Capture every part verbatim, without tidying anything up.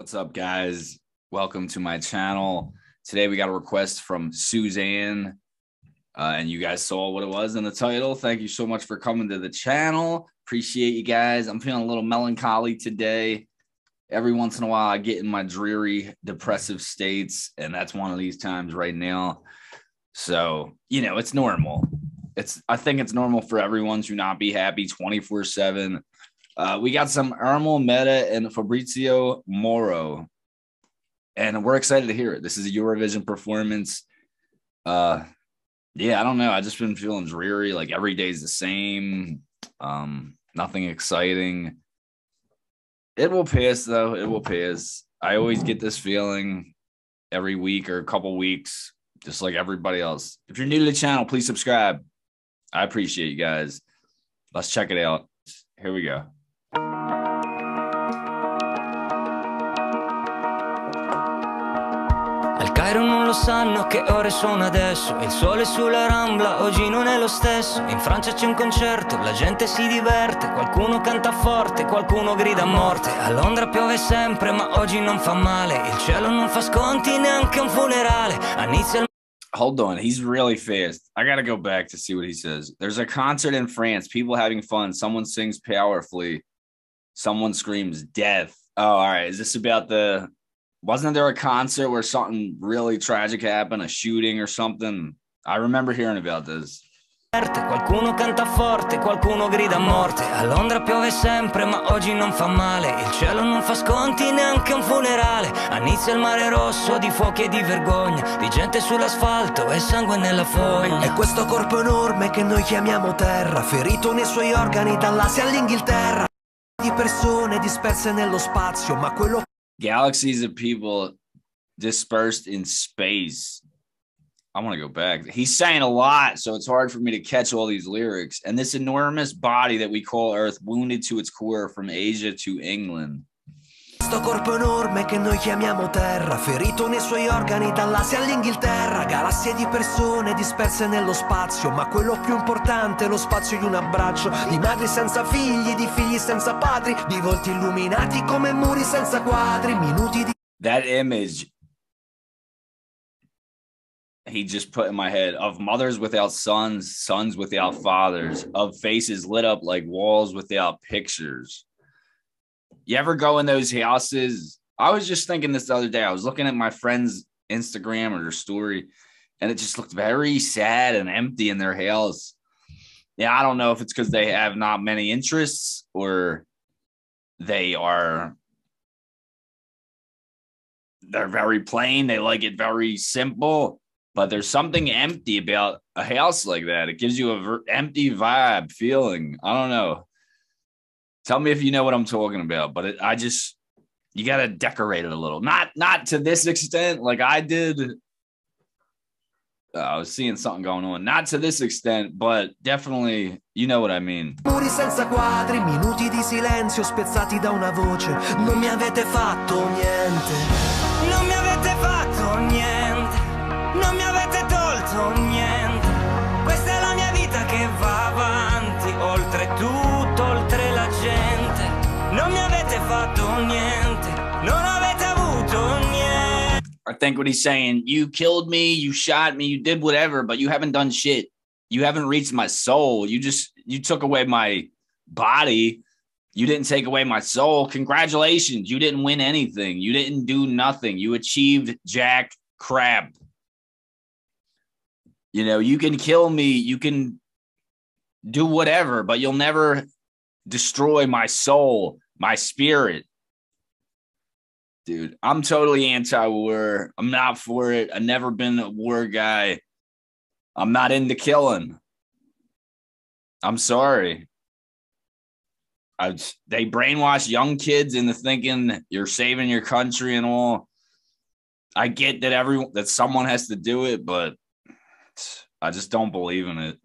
What's up, guys? Welcome to my channel. Today we got a request from Suzanne, uh, and you guys saw what it was in the title. Thank you so much for coming to the channel. Appreciate you guys. I'm feeling a little melancholy today. Every once in a while I get in my dreary, depressive states, and that's one of these times right now. So, you know, it's normal. It's I think it's normal for everyone to not be happy twenty-four seven. Uh, we got some Ermal Meta and Fabrizio Moro, and we're excited to hear it. This is a Eurovision performance. Uh, yeah, I don't know. I just been feeling dreary. Like every day's the same. Um, nothing exciting. It will pass, though. It will pass. I always get this feeling every week or a couple weeks, just like everybody else. If you're new to the channel, please subscribe. I appreciate you guys. Let's check it out. Here we go. Al Cairo non lo sanno che ore sono adesso. Il sole sulla Rambla oggi non è lo stesso. In Francia c'è un concerto, la gente si diverte. Qualcuno canta forte, qualcuno grida a morte. A Londra piove sempre ma oggi non fa male. Il cielo non fa sconti neanche un funerale. A Nizza. Hold on, he's really fast. I gotta go back to see what he says. There's a concert in France, people having fun. Someone sings powerfully. Someone screams death. Oh, all right. Is this about the... Wasn't there a concert where something really tragic happened, a shooting or something? I remember hearing about this. Qualcuno canta forte, qualcuno grida a morte. A Londra piove sempre, ma oggi non fa male. Il cielo non fa sconti, neanche un funerale. A Nizza il mare rosso di fuochi e di vergogna, di gente sull'asfalto e sangue nella fogna. E questo corpo enorme che noi chiamiamo terra, ferito nei suoi organi dall'Asia all'Inghilterra. Di persone disperse nello spazio, ma quello... Galaxies of people dispersed in space. I want to go back. He's saying a lot, so it's hard for me to catch all these lyrics. And this enormous body that we call Earth, wounded to its core from Asia to England. Questo corpo enorme che noi chiamiamo terra, ferito nei suoi organi dall'Asia all'Inghilterra. Galassie di persone disperse nello spazio, ma quello più importante è lo spazio di un abbraccio. Di madri senza figli, di figli senza padri, di volti illuminati come muri senza quadri. Minuti di... That image he just put in my head of mothers without sons, sons without fathers, of faces lit up like walls without pictures. You ever go in those houses? I was just thinking this the other day. I was looking at my friend's Instagram or their story, and it just looked very sad and empty in their house. Yeah, I don't know if it's because they have not many interests or they are they're very plain. They like it very simple, but there's something empty about a house like that. It gives you a empty vibe feeling. I don't know. Tell me if you know what I'm talking about, but it, I just, you got to decorate it a little. Not not to this extent like I did. Uh, I was seeing something going on. Not to this extent, but definitely, you know what I mean. Muri senza quadri, minuti di silenzio spezzati da una voce. Non mi avete fatto niente. Non mi avete fatto niente. Non mi avete tolto niente. Questa è la mia vita che va avanti, oltre tutto, oltre la gente. Non mi avete fatto niente. Non avete avuto niente. I think what he's saying, you killed me, you shot me, you did whatever, but you haven't done shit. You haven't reached my soul. You just, you took away my body. You didn't take away my soul. Congratulations. You didn't win anything. You didn't do nothing. You achieved jack crap. You know, you can kill me, you can do whatever, but you'll never destroy my soul, my spirit. Dude, I'm totally anti-war. I'm not for it. I've never been a war guy. I'm not into killing. I'm sorry. I, they brainwash young kids into thinking you're saving your country and all. I get that everyone that someone has to do it, but I just don't believe in it.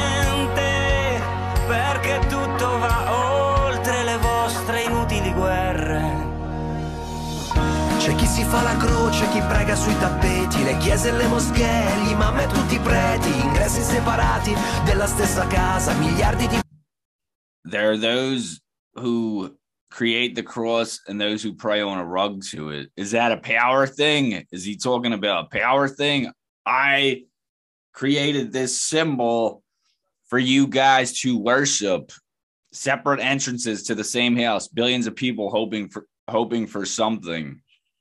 Perché tutto va oltre le vostre inutili guerre. C'è chi si fa la croce, chi prega sui tappeti, le chiese e le moschee, gli imam e tutti i preti, ingressi separati della stessa casa, miliardi di... There are those who create the cross and those who pray on a rug to it. Is that a power thing? Is he talking about a power thing? I created this symbol for you guys to worship. Separate entrances to the same house, billions of people hoping for hoping for something.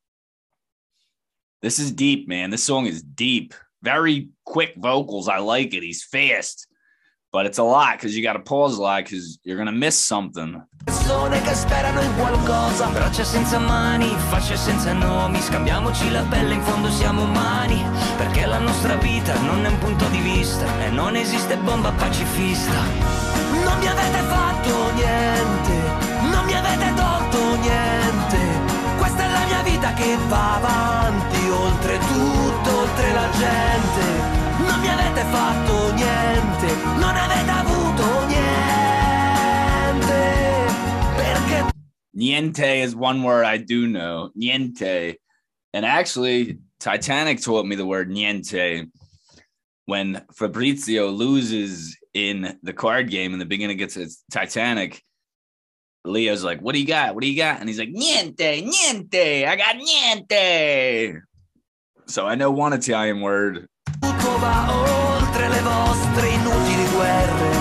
This is deep, man. This song is deep. Very quick vocals. I like it. He's fast. But it's a lot because you got to pause a lot because you're going to miss something. Persone che sperano in qualcosa, braccia senza mani, facce senza nomi, scambiamoci la pelle, in fondo siamo umani, perché la nostra vita non è un punto di vista e non esiste bomba pacifista. Non mi avete fatto niente, non mi avete tolto niente, questa è la mia vita che va avanti, oltre tutto, oltre la gente. Non mi avete fatto niente, non avete avuto niente, perché... Niente is one word I do know, niente. And actually, Titanic taught me the word niente. When Fabrizio loses in the card game in the beginning against Titanic, Leo's like, what do you got? What do you got? And he's like, niente, niente, I got niente. So I know one Italian word. Tutto va oltre le vostre inutili guerre,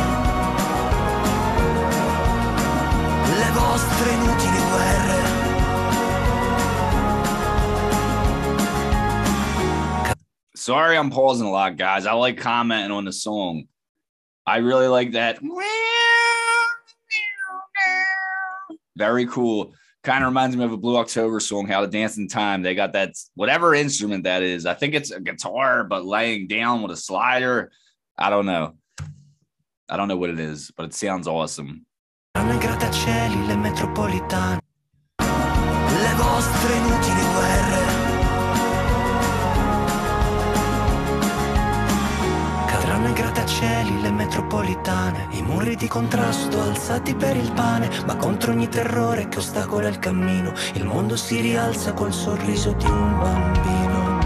le vostre inutili guerre. Sorry, I'm pausing a lot, guys. I like commenting on the song. I really like that. Very cool. Kind of reminds me of a Blue October song, How to Dance in Time. They got that, whatever instrument that is. I think it's a guitar, but laying down with a slider. I don't know. I don't know what it is, but it sounds awesome. Hanno i grattacieli, le metropolitane, le vostre inutili guerre. Cadranno i grattacieli, le metropolitane, i muri di contrasto alzati per il pane, ma contro ogni terrore che ostacola il cammino, il mondo si rialza col sorriso di un bambino.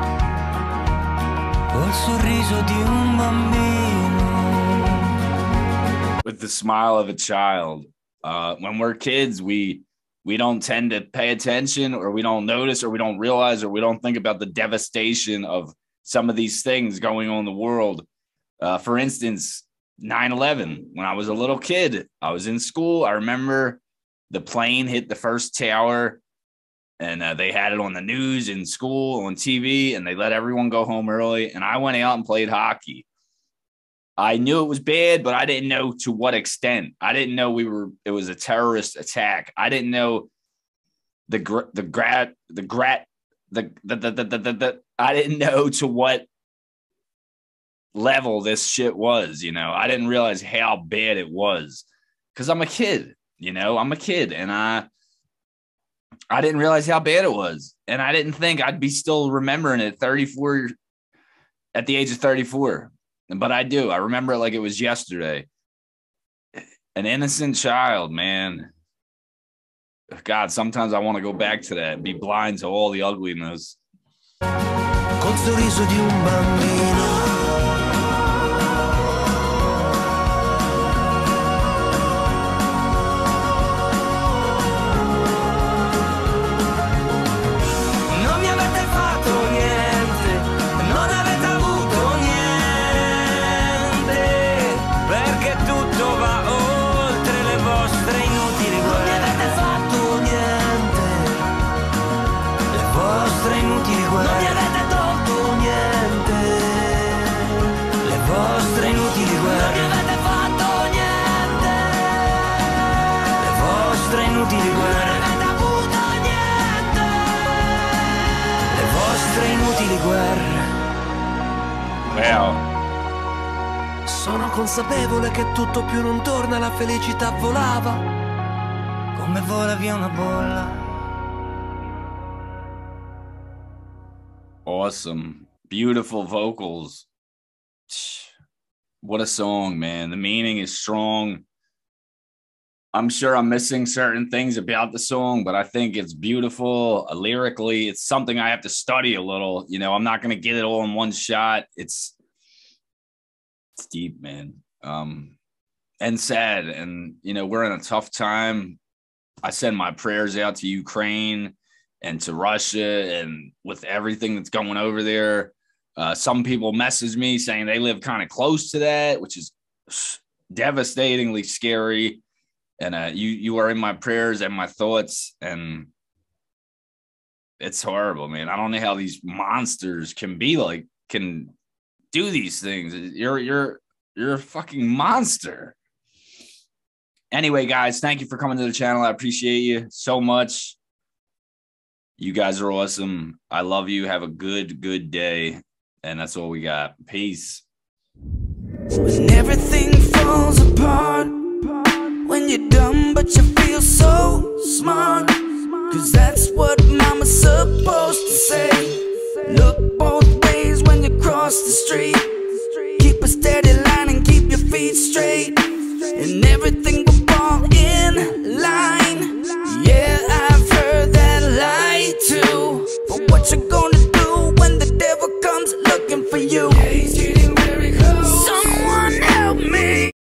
Col sorriso di un bambino. With the smile of a child. Uh, when we're kids, we we don't tend to pay attention, or we don't notice, or we don't realize, or we don't think about the devastation of some of these things going on in the world. Uh, for instance, nine eleven, when I was a little kid, I was in school. I remember the plane hit the first tower, and uh, they had it on the news in school, on T V, and they let everyone go home early. And I went out and played hockey. I knew it was bad, but I didn't know to what extent. I didn't know we were, it was a terrorist attack. I didn't know the, gr- the grat, the grat, the, the, the, the, the, the, the, I didn't know to what level this shit was, you know. I didn't realize how bad it was because I'm a kid, you know, I'm a kid, and I, I didn't realize how bad it was. And I didn't think I'd be still remembering it thirty-four at the age of thirty-four. But I do. I remember it like it was yesterday. An innocent child, man. God, sometimes I want to go back to that and be blind to all the ugliness. Col sorriso di un bambino. Wow. Sono consapevole che tutto più non torna, la felicità volava come vola via una bolla. Awesome. Beautiful vocals. What a song, man. The meaning is strong. I'm sure I'm missing certain things about the song, but I think it's beautiful. Uh, lyrically, it's something I have to study a little. You know, I'm not going to get it all in one shot. It's it's deep, man. Um, and sad. And, you know, we're in a tough time. I send my prayers out to Ukraine and to Russia, and with everything that's going over there. Uh, some people message me saying they live kind of close to that, which is devastatingly scary. And uh, you you are in my prayers and my thoughts, and it's horrible, man. I don't know how these monsters can be like, can do these things. You're you're you're a fucking monster. Anyway, guys, thank you for coming to the channel. I appreciate you so much. You guys are awesome. I love you. Have a good, good day. And that's all we got. Peace. When everything falls apart, when you're dumb but you feel so smart, 'cause that's what mama's supposed to say. Look both ways when you cross the street. Keep a steady line and keep your feet straight, and everything will fall in line. Yeah, I've heard that lie too. But what you gonna do when the devil comes looking for you?